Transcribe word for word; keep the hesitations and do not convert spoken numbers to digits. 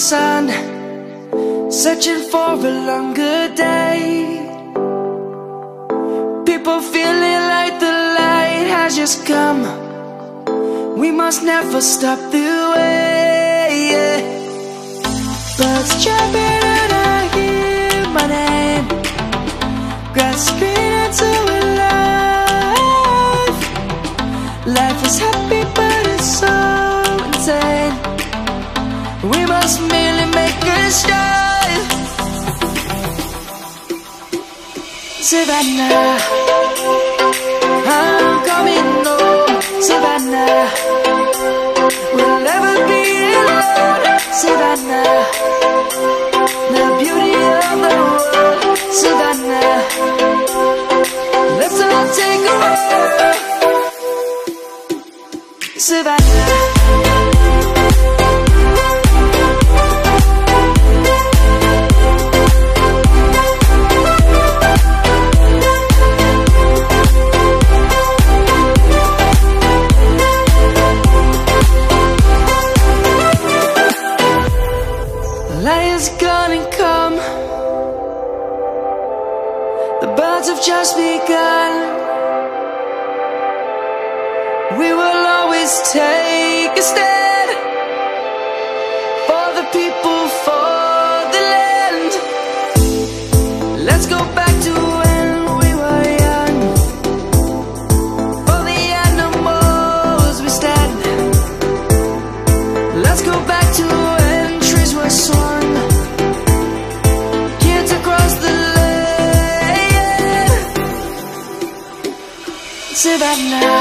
sun, searching for a longer day. People feeling like the light has just come. We must never stop the way, yeah. Birds chirping and I hear my name, grasping into a life. Life is happy but it's so insane. We must merely make a start. Savannah, I'm coming home. Savannah, we'll never be alone. Savannah, the beauty of the world. Savannah, let's all take a walk. Savannah. Lion's gonna come. The birds have just begun. We will always take a stand for the people, for the land. Let's go back to when we were young. For the animals we stand. Let's go back to when trees were swung, kids across the land. Savannah.